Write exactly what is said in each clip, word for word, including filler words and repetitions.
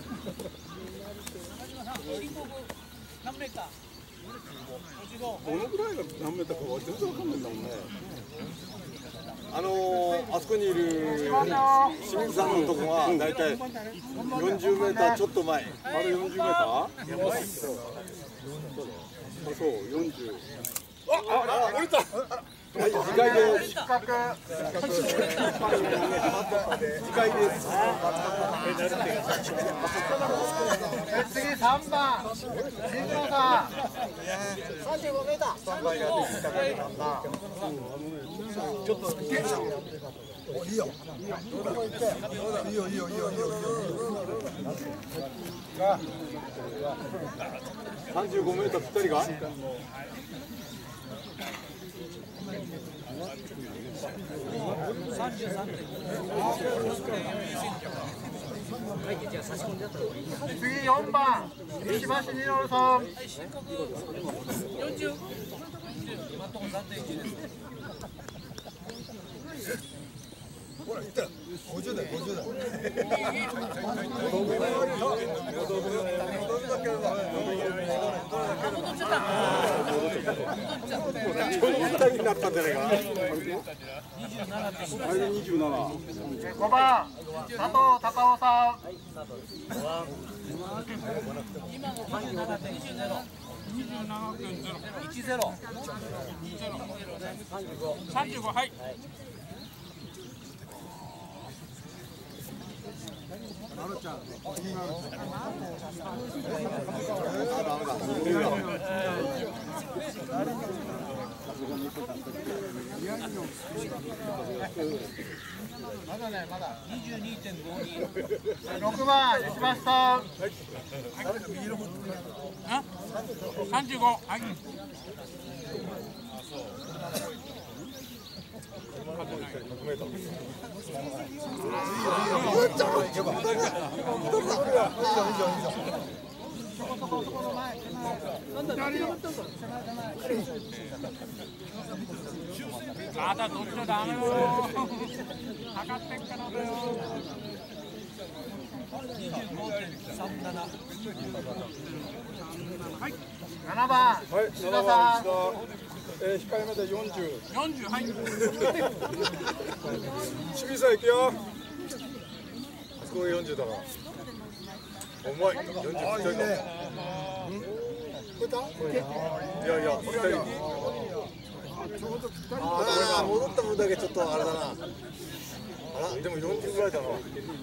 何メーター？ どのぐらいが何メーターか全然わかんないんだもんね。あのー、あそこにいる清水さんのとこがだいたいよんじゅうメーターちょっと前。あれよんじゅうメーター？やばい。あ、そう、よんじゅう。あ、あ、降りた。はい、次回です。失格。次回です。 次さんばん。新庄さん。さんじゅうごメーター。さんばいが失格なんだ。ちょっと。いいよ。いいよいいよいいよいいよいいよ。 さんじゅうごメーターぴったりが。 次よんばん石橋二郎さん。 四十。今のところ暫定いちです。 ほら、いったよ。五十代、五十代。 になったんじゃないか。あれでにじゅうなな。 ごばん佐藤孝夫さん。 今のさんじゅうななてんいちゼロ。いちゼロ。さんじゅうご、はい。 なるちゃん。まだね、まだ。 にじゅうにてんごに。 ろくばん石橋さん。 さんじゅうご、はい。まだ取っちゃダメよ。測ってっからだよ。にじゅうごてんさんなな。はい。 ななばんはい、 石田さん。 えー、控えめでよんじゅう。 よんじゅう、はい。 清水さん行くよ。あそこがよんじゅうだから。重い。よんじゅうぴったりだ。いやいや、ぴったり。ああ、戻った分だけちょっとあれだな。あら、でもよんじゅうぐらいだな。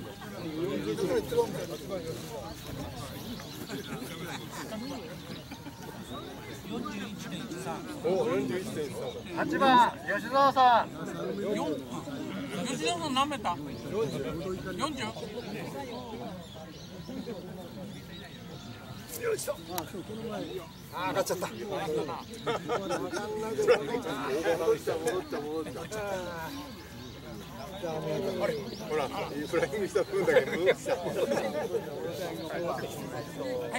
よんじゅういちてんいちさん。 お、よんじゅういちてんさん。 はちばん吉澤さん。 吉田さん何メーター？よんじゅう。よんじゅう。 よいしょ。ああ、上がっちゃった。戻った戻った戻った。あれ、ほら、フライングした分だけ戻っちゃった。 はい。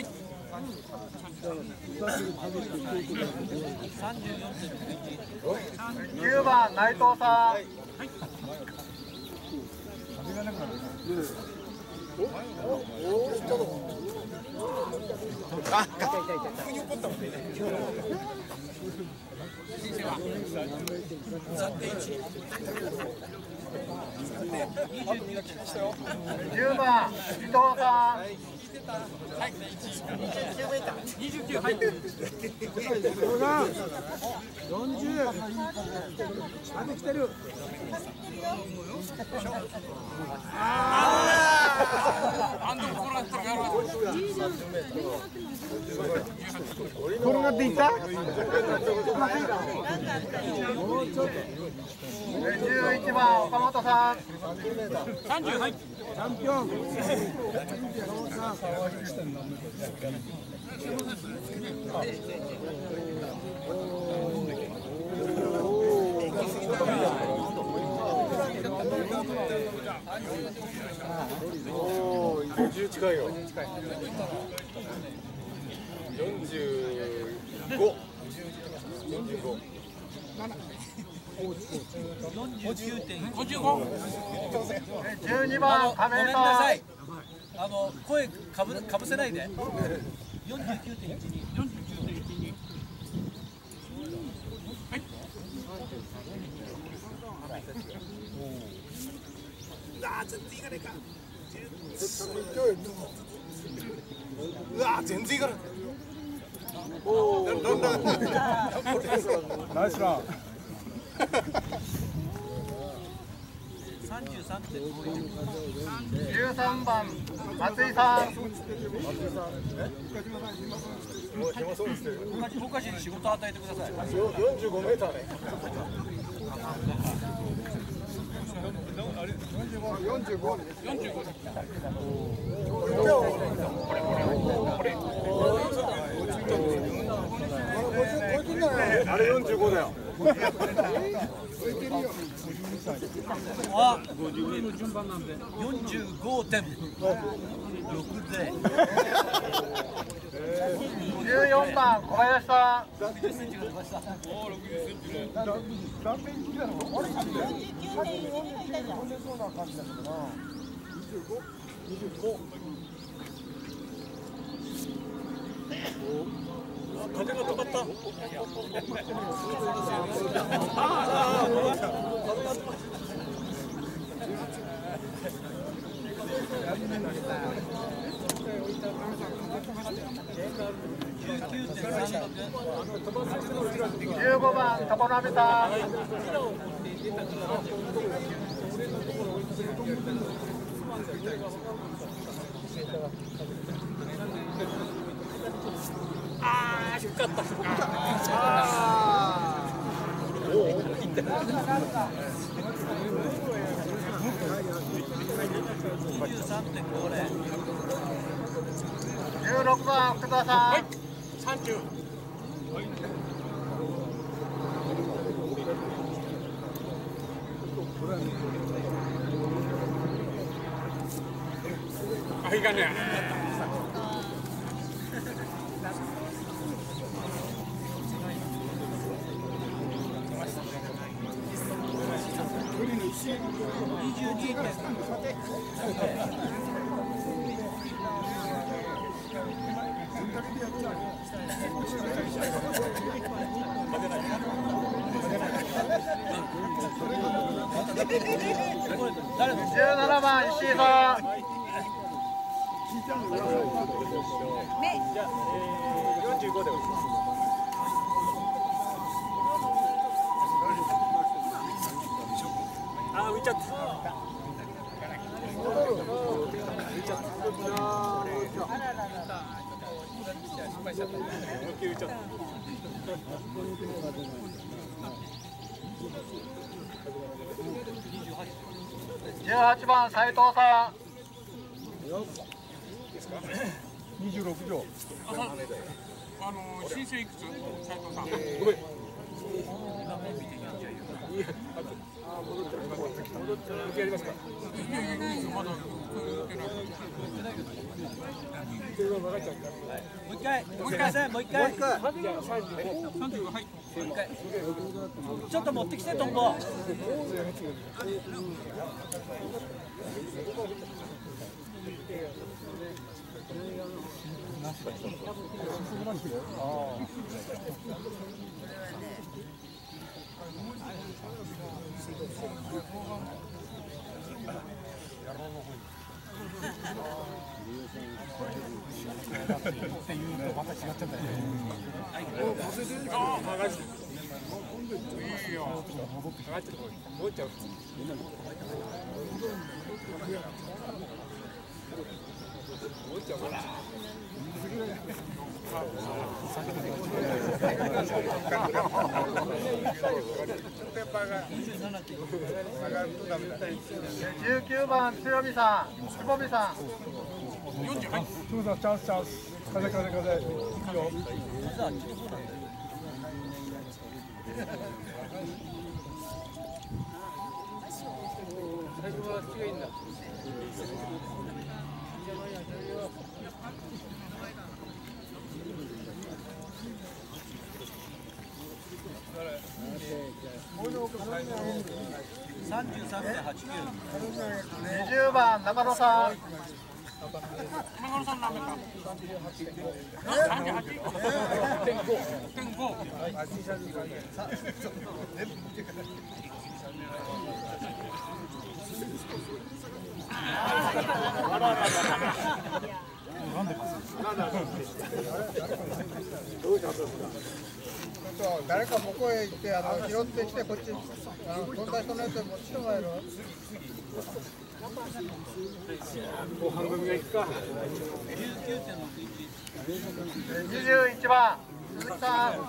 きゅうばん内藤さん。 あ、 じゅうばん伊藤さん。 にじゅうきゅう、はい。 よんじゅう。まで来てる。 あんでも転がったらやろう。 転がっていった？じゅういちばん岡本さん。 さんじゅう、はい。 チャンピオン。 おお、ごじゅう近いよ。よんじゅうご。よんじゅうご。 よんじゅうきゅうてんごじゅうご。 じゅうにばん亀井ごめんなさん。 さい。 あの声かぶかぶせないで。四十九点一二。四十九点一二。はい。うわ全然いかないか。うわ全然いかない。おお。 ナイスラン。 三十三点五一。 十三番松井さん。 僕たちに仕事を与えてください。 四十五メーターね。四十五。四十五。 あれ四十五だよ。 あ、四十五点六で。 十四番小林さん。 風が止まった。 十五番常鍋さん。 ああ、低かった。十三点五零。 十六番福田さん。 三十。 あ、いかね。 十七番石井さん。 四十五で。あ、浮いちゃった。浮いちゃった。思いっきり浮いちゃった。 十八番斉藤さん。 二十六条。 あの申請いくつ？斉藤さん。 ごめん。戻ってやりますか。 いやいやいいまだ受けない。 もう一回、もう一回せん、もう一回。もう一回。 三十五はい。 ちょっと持ってきてトンボ。 っていうとまた違っちゃったね。 いいよ。 もう一丁。 十九番強美さん、つぼみさん。 四十はい。 つぼみさんチャンスチャンス。風風風。いいよ。 最後は違いんだ。 三十三点八九。 二十番中野さん。 マグロさん何名か。三十八。点五。点五。 誰か向こうへ行ってあの拾ってきてこっちあの飛んだ人のやつ持ってきてもらえる？ 後半組が行くか。 にじゅういちばん鈴木さん。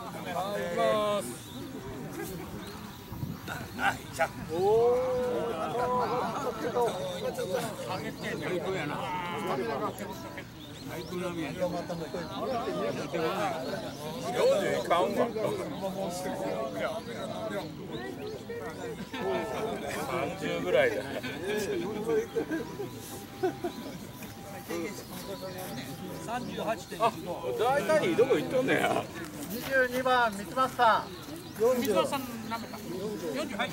おお。 三十ぐらいだ。 三十八点一五。 大体どこ行っとんねや。 にじゅうにばん三松さん。 水野さん何名か。四十はい。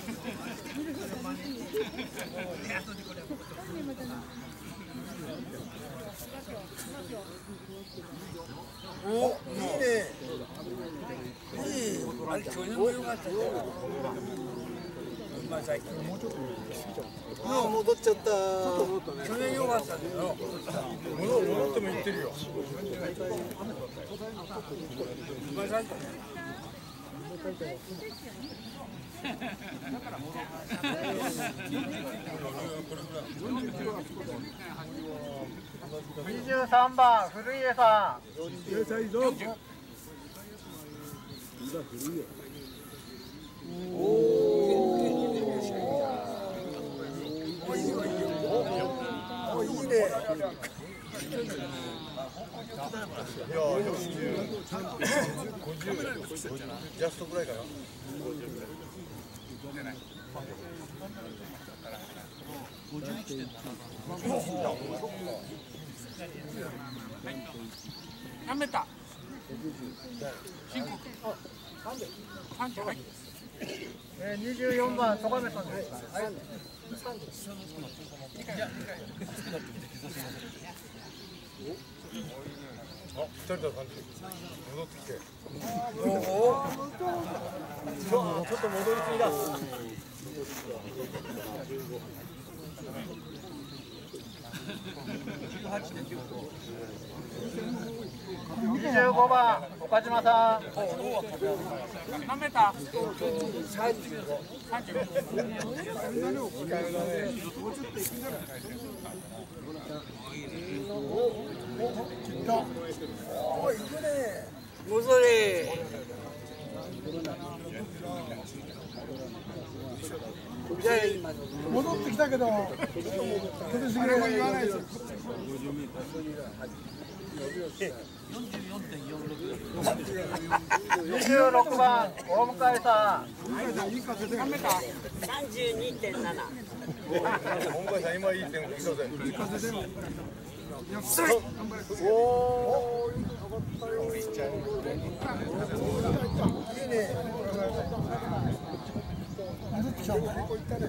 お、いいね。いい。あれ去年も良かったよ。もう戻っちゃった。去年良かったけど。 戻っても行ってるよ。 にじゅうさんばん古家さん。おお、いいね。 いや、よんじゅう、ごじゅう、ジャストぐらいかな。 五十一点七。 何メーター。申告。三十はい。 えー、にじゅうよんばん曽我部さんです。はい。 あ、二人だ感じ。戻ってきて。 おお。ちょっと戻りすぎだ。にじゅうごばん岡島さん。 何メーター。三十五。三十五。 おい、行くね。 ごそれ。 戻ってきたけど、今年ぐらいは言わないです。 四十四点四六。 にじゅうろくばん大向さん。 何メーター。 三十二点七。 本会さん、今いい点聞かせ。 おお、いいね。戻ってきた。ここ行ったね。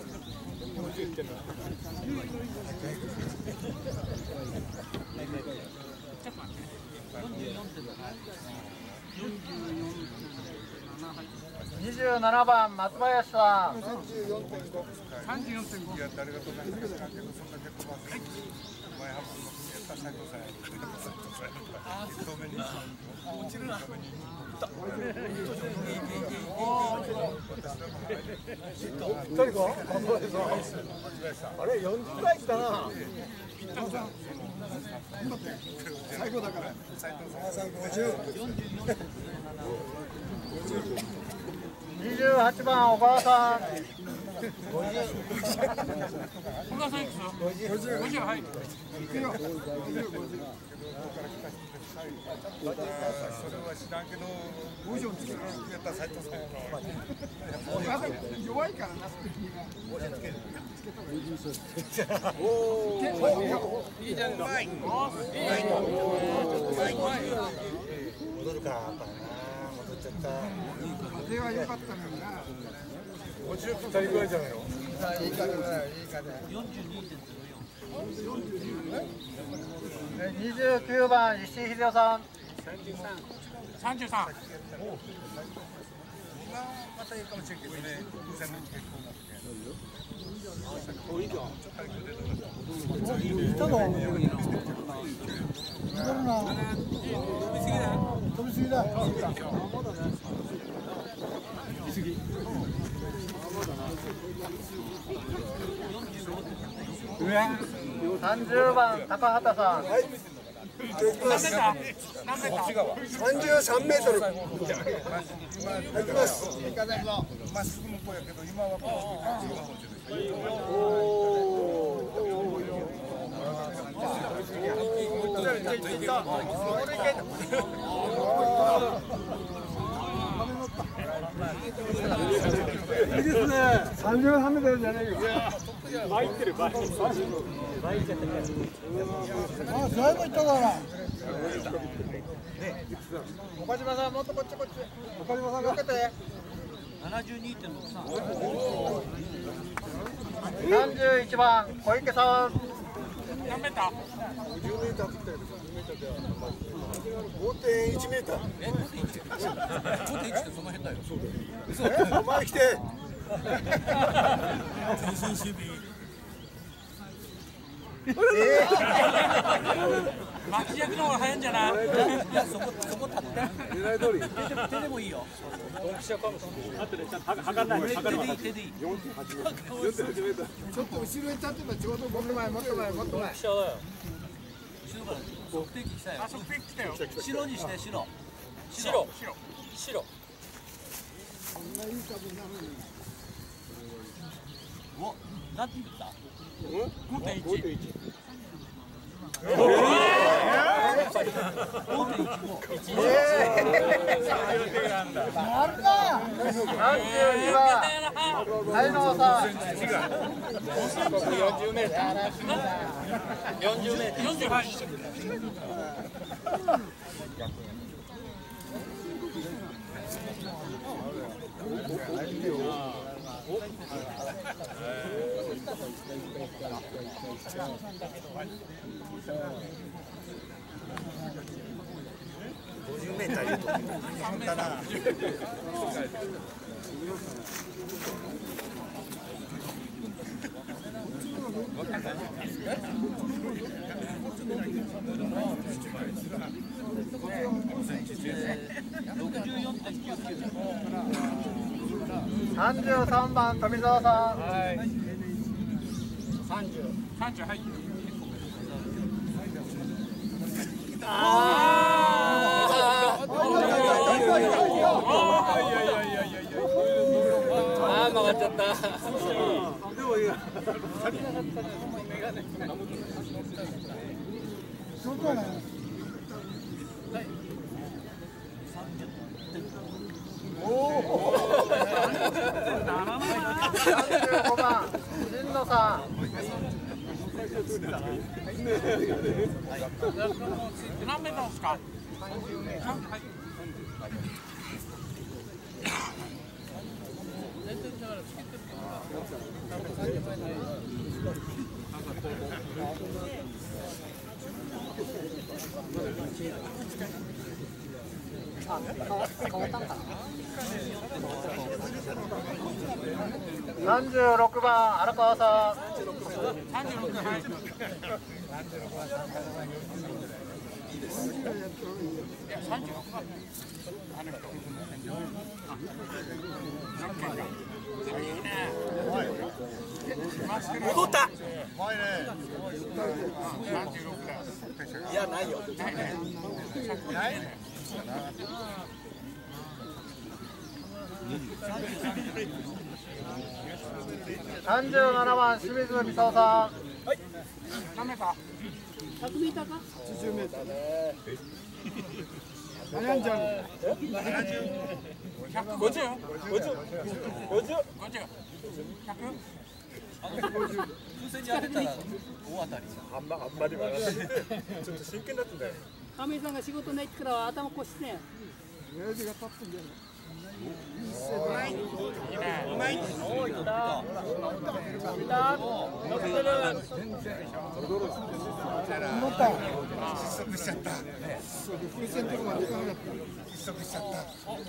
にじゅうななばん松林さん。 三十四点五。三十四点五。いや、誰がとか言ってるかけど、そんな結構は。前半分のやった斉藤さん。遠目に。落ちるな。 誰か？あれ、四十回来たな。最後だから。五十。にじゅうはちばん小川さん。 小川さんいくつ？五十。五十はい。行くよ。 それは知らんけど、五条つけるやったら斉藤さんやろ。 弱いからな。 おお。 いいじゃん。うまい。 戻るか。戻っちゃった。 風は良かったのにな。 五十二人ぐらいじゃないの。 いい風だよ、いい風。 四十二点ゼロ四。 にじゅうきゅうばん石井秀夫さん。 さんじゅうさん。 またいいかもしれんけどね。 飛びすぎだ。さんじゅうばん高畑さん。 何メーター？何メーター？ 三十三メートル。行きます。 まっすぐ向こうやけど今はこいいですね。三十三メートルじゃないよ。 あ、だいぶいっただな。岡島さん、もっとこっちこっち。岡島さん、かけて。 ななじゅうにてんろくさん。 さんじゅういちばん小池さん。 何メーター？ 十メーターって言ったけど、十メーターでは五点一メーター。 え、ごてんいちってその辺だよ。 お前来て。 巻き役の方が早いんじゃない？ いや、そこ、そこ立って。 狙い通り。 手でもいいよ。 測んない。 手でいい、手でいい。 四点八メーター。四点八メーター。 ちょっと後ろへ立ってばちょうどもっと前もっと前もっと前。 後ろから測定器したよ。 あ、そこ来たよ。 白にして白。 白。白。 お、なんて言った？ 五点一。 五点一。 ごてんいちご。 あるな。さんじゅうにばん才能さん。 四十メーター。四十メーター。四十八。 五十メーターいると。本当だな。 さんじゅうさんばん富澤さん。 三十。三十、はい。 ああ、曲がっちゃった。 でもいいや。 さんじゅうごばん新野さん。 何メーターですか？ さんじゅうろくばん荒川さん。 三十六、はい。いや、三十六番。あの人。いいね。戻った。 前ね。 三十六だ。 いや、ないよ。 ないね。ないね。 さんじゅうななばん清水美沙さん。 何メーター？ 百メーターか？ はちじゅうメーターね。悩んじゃう。 百五十？五十？五十？五十？百？ 風船に当てたら大当たり。 あんまあんまり笑ってちょっと真剣だったんだよ。 亀井さんが仕事ないってから頭こしてね。 親父が立つんじゃない。 失速しちゃった。風船のとこまで行かなかった。失速しちゃった。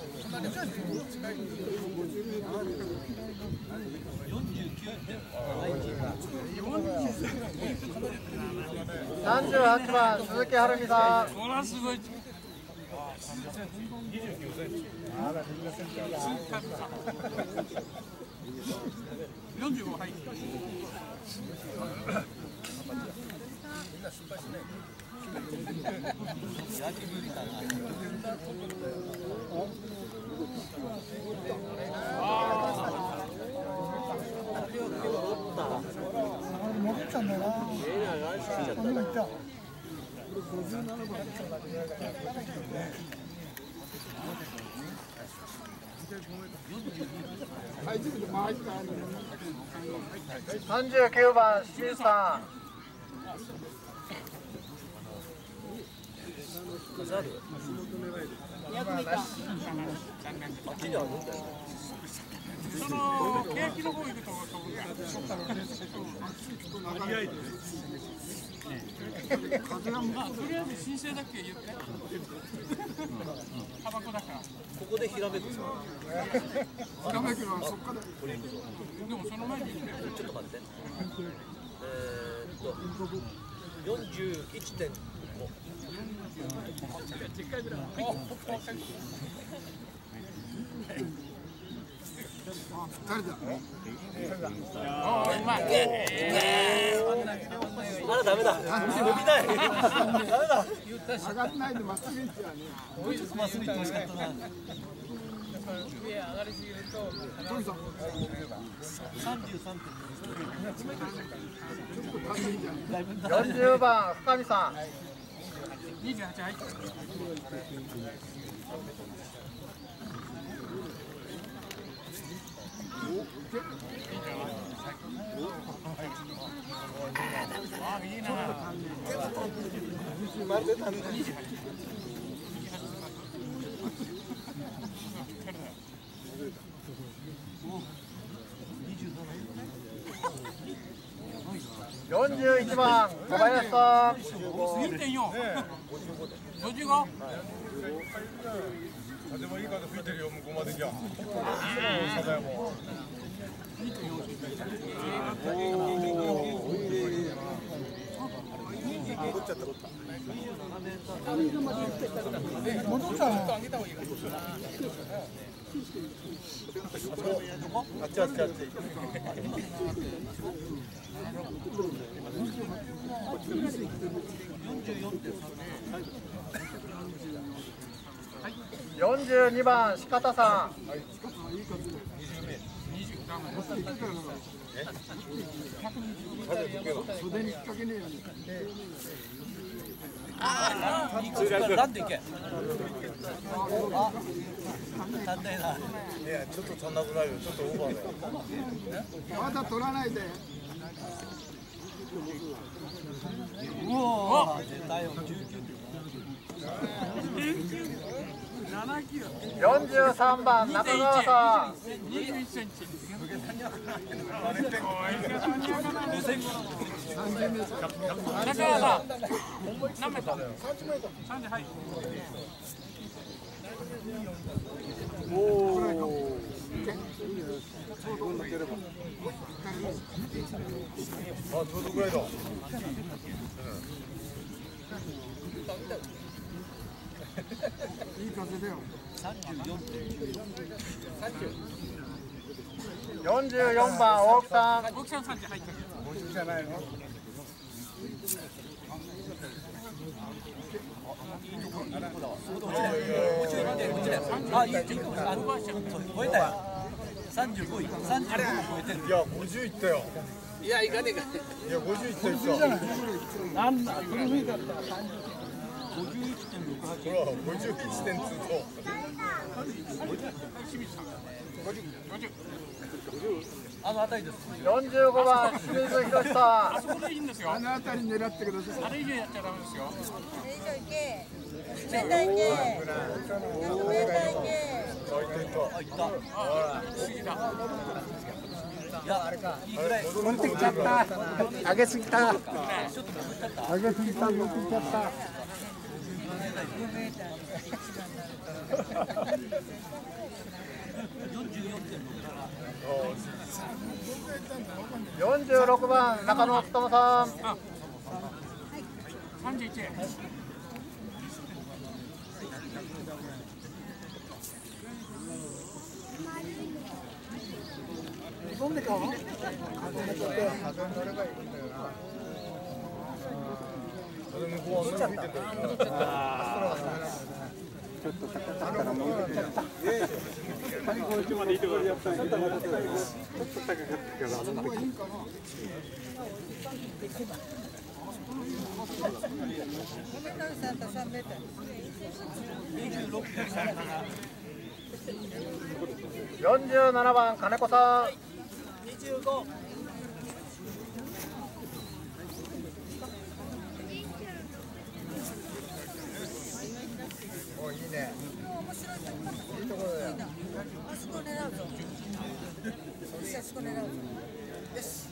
さんじゅうはちばん鈴木晴美さん。 これはすごい。よんじゅうごはい。 戻っちゃうんだよな。さんじゅうきゅうばん清水さん。 そのケーキの方行くと飛ぶやん。まあとりあえず申請だけ言って。タバコだから。 ここでひらめくぞ。 ひらめくのはそっからでもその前に言って。 ちょっと待って。えーっとよんじゅういちてんご。 誰だ。 ああうまい。 まだダメだ。伸びない。ダメだ。 上がらないでまっすぐ行っちゃうね。 まっすぐ行ってほしかったな。 上上がりすぎると。 三十三点。 よんじゅうばん深見さん。 にじゅうはちはい。あいいな。 よんじゅういちばん小林さん。 にてんよん。ごじゅうご。 風もいい風吹いてるよ、向こうまでじゃ。戻っちゃった。 戻ったの。 あっちあっちあっち。 よんじゅうにばん四方さん。 袖に引っ掛けねえよ。 なんでいけ。足んないな。 いや、ちょっと足んなくないよ。ちょっとオーバーだよ。 まだ取らないで。 うわー、絶対よ。十九よんじゅうさんばん中川さん。 にじゅういちセンチ。中川さん。何メートル？三十はい。 おお。あ、ちょうどぐらいだ。 いい風だよ。 よんじゅうよんばん大木さん。 大木さん三十はい。 ごじゅうじゃないの。 あ、いい、いいかも。あ、超えたよ。三十五位、三十五超えてる。 いや、ごじゅういったよ。 いや、いかねえか。 いや、ごじゅういったよ。 なんだ。これ見たったら。 ほら、ごじゅういちてんにと。 あの辺りです。 よんじゅうごばん清水宏さあそこでいいんですよ。 あの辺り狙ってください。 あれ以上やっちゃダメですよ。 それ以上行け。メーター行け。ひゃくメーター行け。 あ、いった。ほら。いや、あれか。いいぐらい。 持ってきちゃった。上げすぎた。上げすぎた、持ってきちゃった。よんじゅうろくばん中野勉さん。 三十一。 飛んでか。風に乗ればいいんだよな。風向こうは吹いてて。ちょっと高かったらもうちょっと。最後一までいてくれやったんやけど、ちょっと高かったけどあの時。よんじゅうななばん金子さん。 にじゅうご。 おいいね。いいところだよ。 あそこ狙うぞ。あそこ狙うぞ。よし。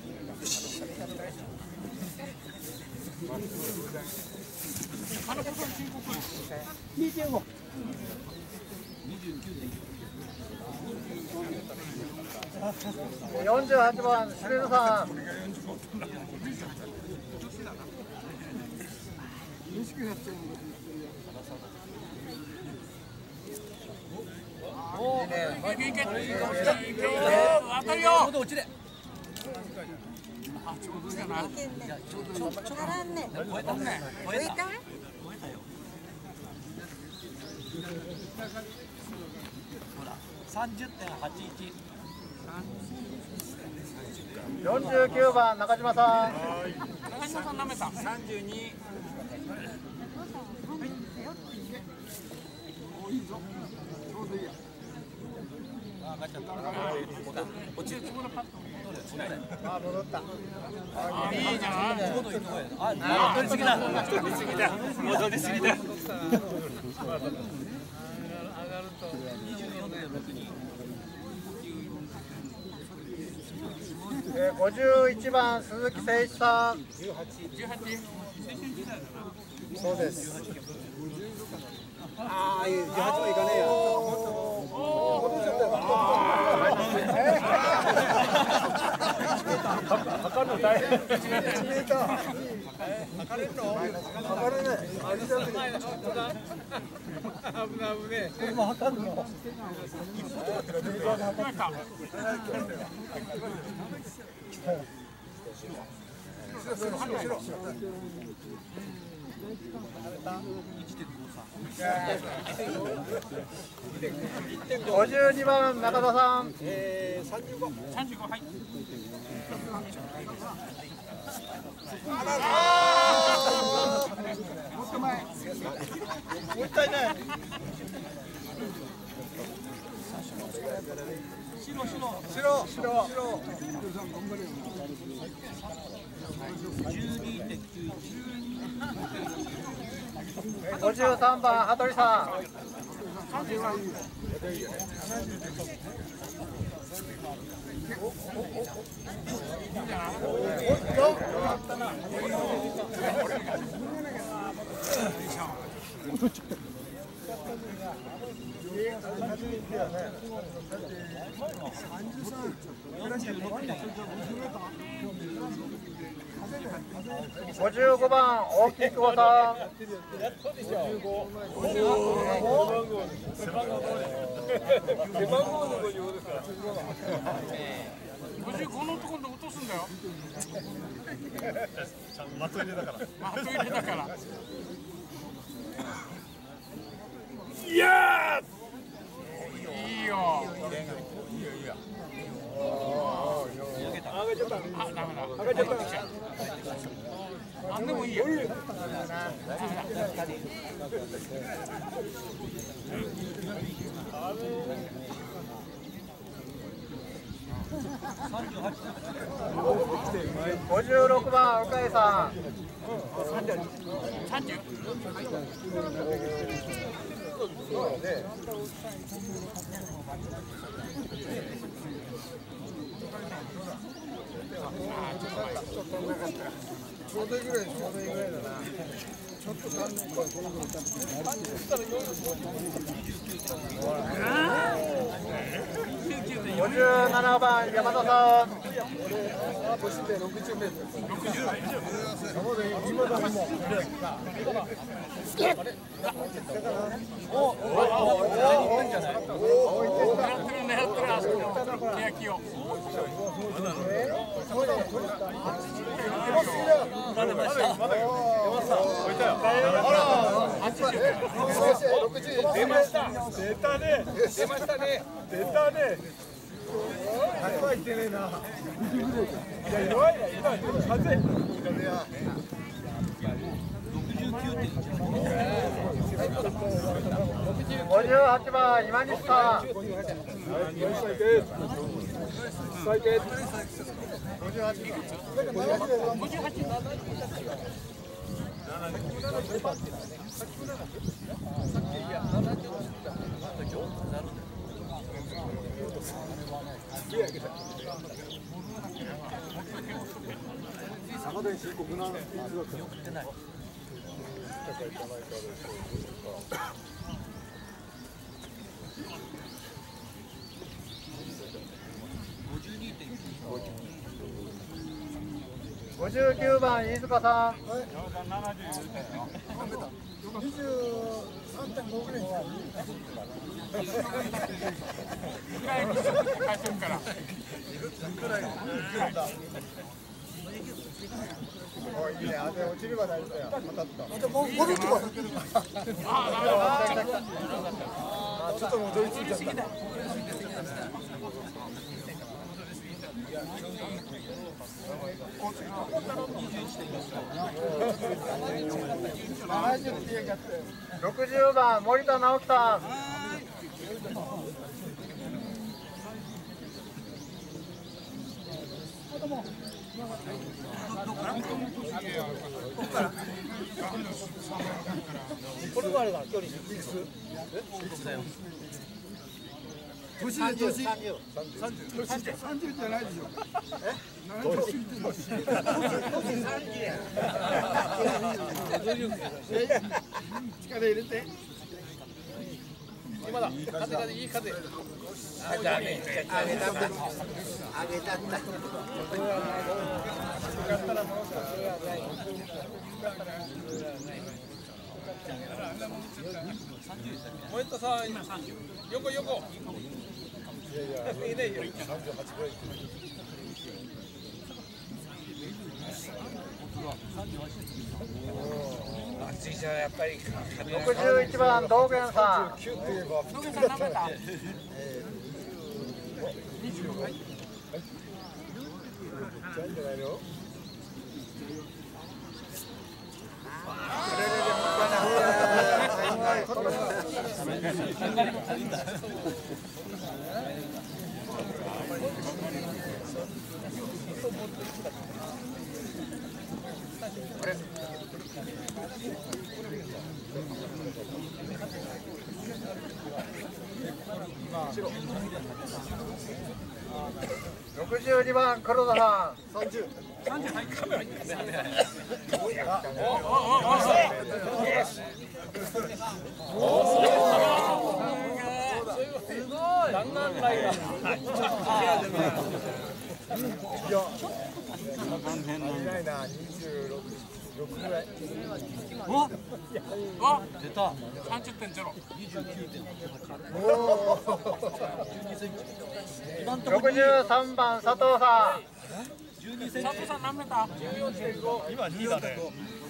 にじゅうご。よんじゅうはちばんシュレルさん。 おお、いけいけ。当たるよ。 落ちれ。 あ、ちょうどいいかな。 足らんね。 超えたね。超えた。超えたよ。ほら、三十点八一。 よんじゅうきゅうばん中島さん。 中島さん舐めた。三十二。落ちるつもりパッと。 あ、戻った。 あ、いいじゃん。 あ、戻りすぎだ。戻りすぎだ。戻りすぎだ。 えー、ごじゅういちばん鈴木誠一さん。 十八。 そうです。ああ、じゅうはちはいかねえよ。測るの大変。いちメーター。測れるの？測れない。危ない危ねえ。今測るの。ごじゅうにばん中田さん。えー、三十五。 三十五、はい。 もっと前。もったいない。 白白白白白。ごじゅうさんばん羽鳥さん。ごじゅうごばん大木久保さん。 ごじゅうごのところで落とすんだよ。 的入れだから。 的入れだから。 いやいいよ。 あげちゃった。 あ、ダメだ。 あげちゃった。 あ、でもいいよ。 ごじゅうろくばん岡井さん。 三十。 ちょうどいいぐらい、ちょうどいいぐらいだな。ちょっと三年間このぐらい経って。ごじゅうななばん山田さん。ごしでろくじゅうメートル。六十。今だも。おおおおおいいんじゃない。おお狙ってる狙ってるあそこの欅を。まだまだ。出ました。出たね。出ましたね。出たね。はい、言ってねえな。いや、弱いな、今、風。ごじゅうはちばん、今西さん。ごじゅうはち。 坂田に深刻な水が来る。 ごじゅうきゅうばん飯塚さん。にじゅうさんてんごぐらいに。 ぐらいに返せるから。 おいいね、あれ落ちれば大丈夫や。当たった。 でも戻ってこい。 あ、ちょっと戻りすぎちゃった。ろくじゅうばん森田直樹さん。これもあれだ、距離いくつ？ 年で年。三十。三十じゃないでしょ。え？七十過ぎてる。力入れて。 今だ。風風いい風。 あげたんだ。あげたんだ。 モエットさん、横横。いやいや、いいね、いいね。三十八ぐらい。暑いじゃん、やっぱり。六十一番道元さん。九といえば、普通だったら。二十。はい。じゃんじゃないの。ろくじゅうにばん黒田さん。三十。三十入カメラに。おお。すごい。弾丸ライダー。いや。ないな。二十六。六ぐらい。 お。お。出た。三十点ゼロ。二十九点。 おお。ろくじゅうさんばん佐藤さん。 佐藤さん何メーター？十四点五。今二だね。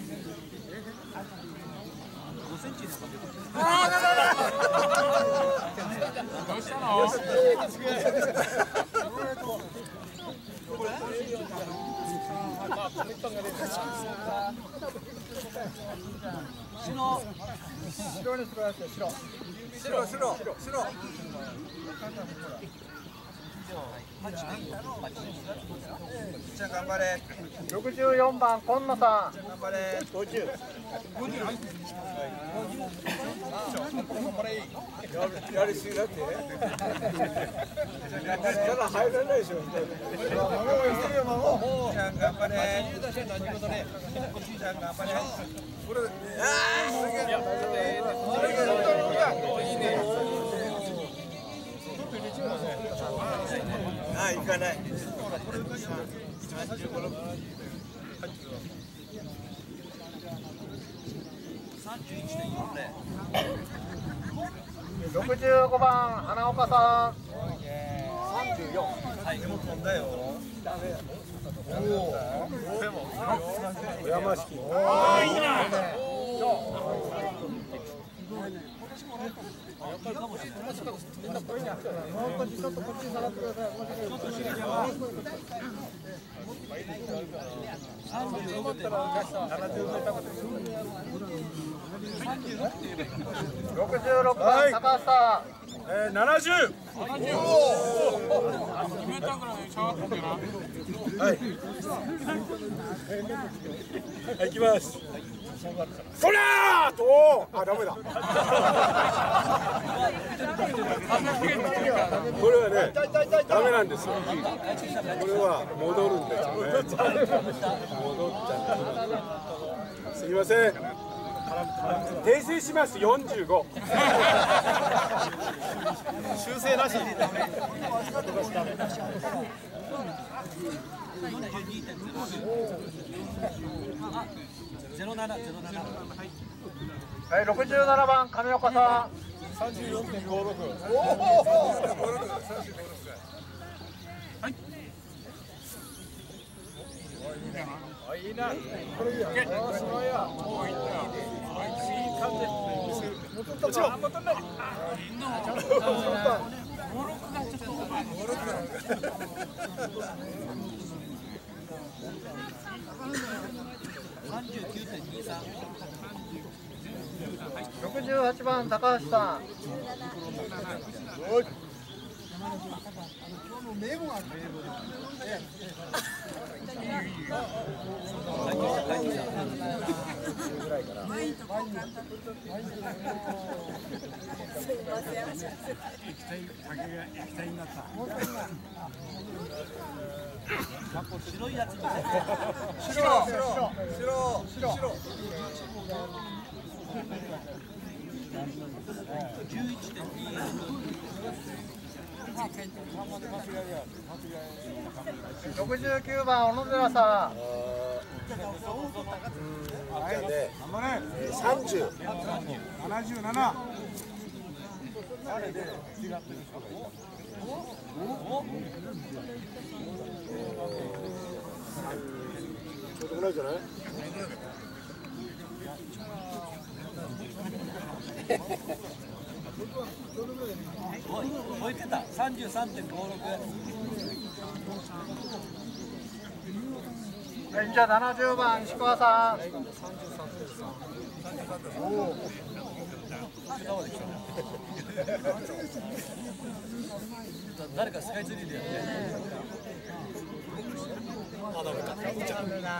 五センチですか。ああ、どうしたの？ 白。白にしてください。白。白白白。 頑張れ。 ろくじゅうよんばん今野さん。 頑張れ。ごじゅう。 やりすぎだって。ただ入らないでしょ。 頑張れ。頑張れ。ああ、行かない。 ろくじゅうごばん花岡さん。 さんじゅうよん。はい、でも飛んだよ。おお。山式。おお、いいな。やっぱりかもしれない。もう少しちょっとこっちに下がってください。 ろくじゅうろくばん高橋さん。 えー、ななじゅう。 にメーターぐらい下がってるな。 はい。はい、行きます。そりゃーと、あ、ダメだ。これはね、ダメなんですよ。これは戻るんですよね。戻っちゃった。すいません。訂正します。よんじゅうご。 修正なし。 はい、ろくじゅうななばん上岡さん。 さんじゅうよんてんごろく。いいな。これいいや。そのや。もういいな。いい感じ。もうちょっと。あ、もうとんない。 ろくじゅうはちばん高橋さん。 白いやつ。 白、白、白、白。 じゅういちてんに。 ろくじゅうきゅうばん小野寺さん。 さんじゅう。 ななじゅうなな。 ちょっとぐらいじゃない？ おい、超えてた。さんじゅうさんてんごろく。 はい、じゃあななじゅうばん石川さん。 誰かスカイツリーでやって。 あ、ダメか。ダメだ。ダメだ。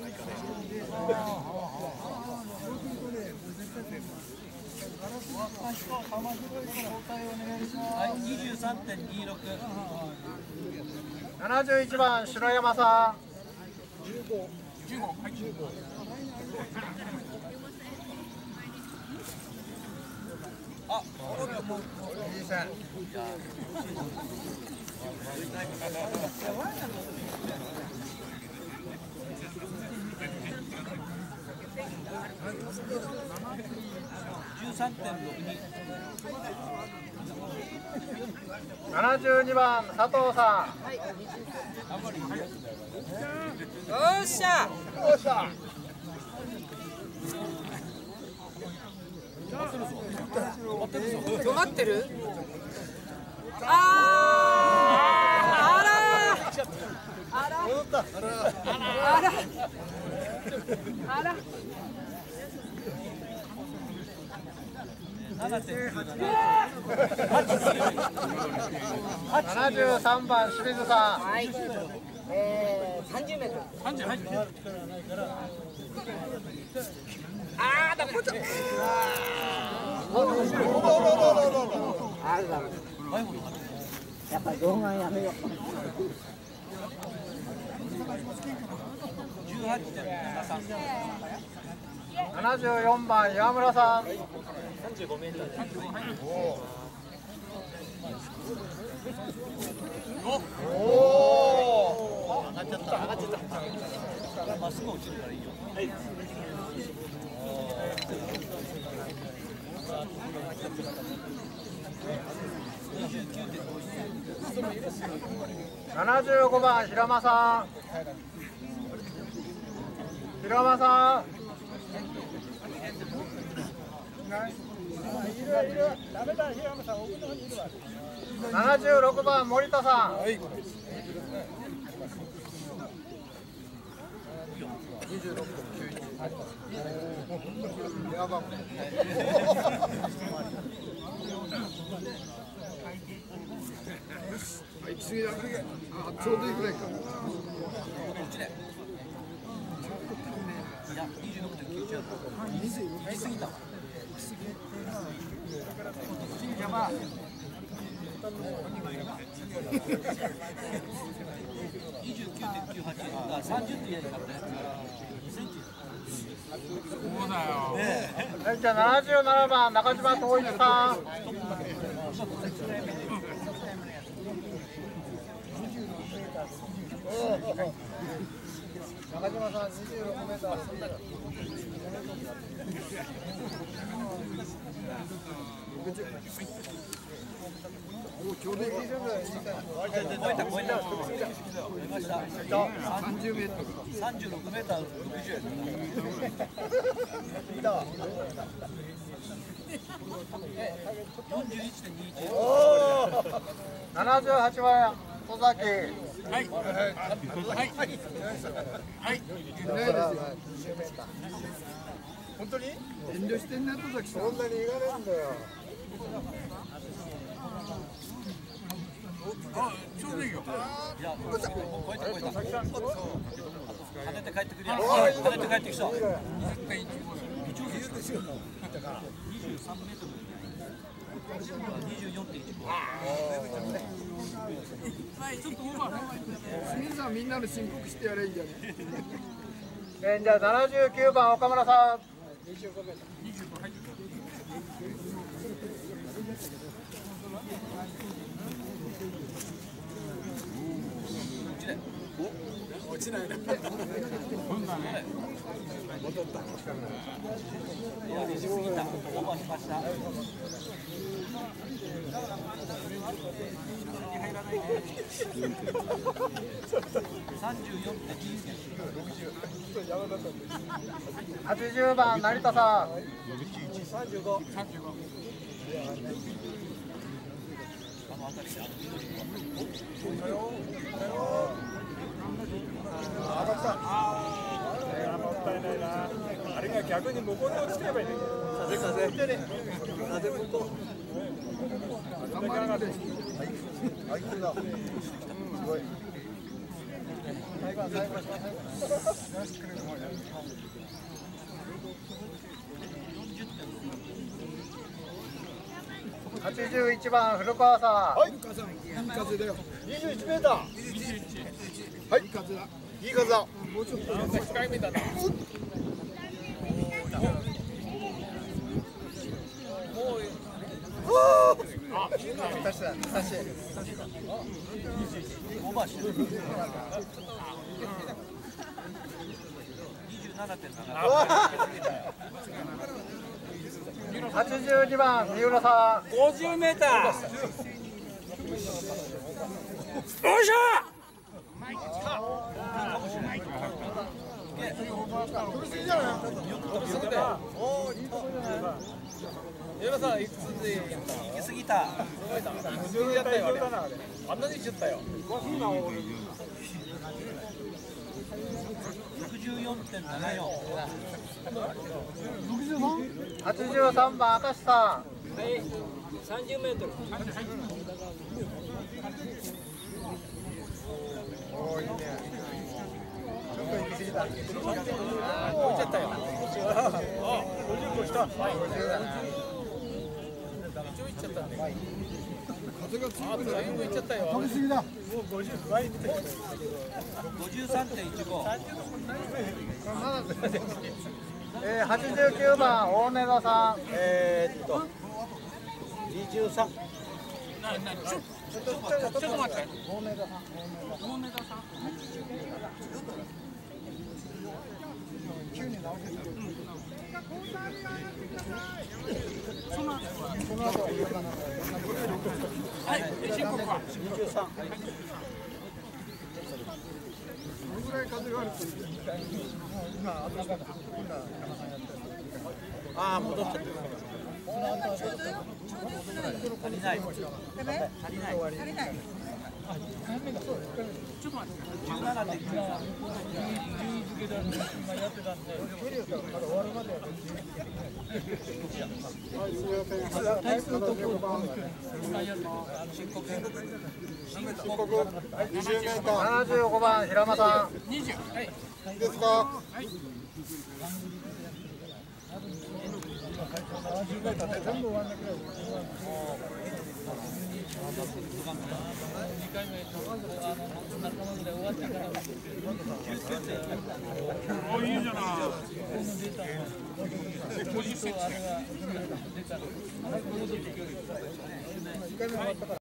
はい、にじゅうさんてんにろく。 ななじゅういちばん白山さん。 じゅうご。じゅうご。はい。 あ、 いい線。 じゅうさんてんろくに。 ななじゅうにばん佐藤さん。 よっしゃ。 よっしゃ。 止まってる？ああ、あらあら戻った。 あらあらななじゅうさんばん清水さん。 はい。えー、さんじゅうメートル。 三十、はい。 あーだ、こっち。あるだろう。やっぱ動画やめよう。 ななじゅうよんばん岩村さん。 さんじゅうごメートル。 おお。 上がっちゃった。上がっちゃった。まっすぐ落ちるからいいよ。はい。 ななじゅうごばん平間さん。平間さん。ななじゅうろくばん森田さん。 はい次だけあちょうどいいぐらいかいや、にじゅうろくてんきゅうじゅう。言い過ぎたわ。にじゅうきゅうてんきゅうはち、あ、さんじゅうってやり方ね。にセンチ。 そうだよ。 はい、じゃあななじゅうななばん中島統一さん。中島さんにじゅうろくメートル。 おちょうどいい超えた、超えた。超えました。 さんじゅうメートルさんじゅうろくメーターろくじゅう。よんじゅういちてんにいち。 ななじゅうはちばん戸崎。 はい。はい。はい。はい。 いないですよ本当に？ 遠慮してんな戸崎さんそんなに言われるんだよ。 あ、ちょうどいいよ。 いや、超えた、超えた。跳ねて帰ってくるやん。跳ねて帰ってきた。にじゅうさんメートル。にじゅうよんてんいちご。 ちょっとオーバー。 清水さんみんなの申告してやればいいんじゃないえー、じゃあななじゅうきゅうばん岡村さん。 にじゅうご、はい。落ちないね。飛んだね。 戻った。いや、ねじすぎた。オーバーしました。さんじゅうよんてんにいち。 はちじゅうばん成田さん。 三十五。三十五。 あの辺りであの緑もったいないな。あれが逆に向こうに落ちてればいいんだけど。風風。風向こう。 あんまりまであいつだ。すごい。はちじゅういちばん古川さん。 はいいい風だよにじゅういちメーター。 はいいい風だいい風だ。 もうちょっと控えめだな。 あ、確かに確かに。 オーバーしてる。にじゅうななてんなな。 はちじゅうにばん三浦さん。 ごじゅうメーター。よいしょ。 山さんいくつで行き過ぎた。あんなにいっちゃったよ。ひゃくじゅうよんてんななよん。 はちじゅうさんばん明石さん。 はいさんじゅうメートルおーいいねちょっと行き過ぎた置いちゃったよ。ごじゅうごした。 ごじゅうだな一応いっちゃったんで。 風が強くだいぶいっちゃったよ。 飛びすぎだ。 もうごじゅう倍出てきた。ごじゅうさんてんいちご。 えー、はちじゅうきゅうばん大根田さんえー、っとにじゅうさんななちょちょっと待ってちょっと待って大根田さん大根田さん急に直してそのその後はい申告はにじゅうさんどのぐらい風があるとああ戻っちゃったちょうどよ。ちょうどよくない。 足りない。 ダメ？ 足りない。 足りない。 ちょっと待ってじゅうななてんきゅうさん。順位付けで今やってたんで。 台風と今番今やってる申告。 申告にじゅうメーターななじゅうごばん平間さんにじゅうはいいいですかおいいじゃないごじゅっセンチ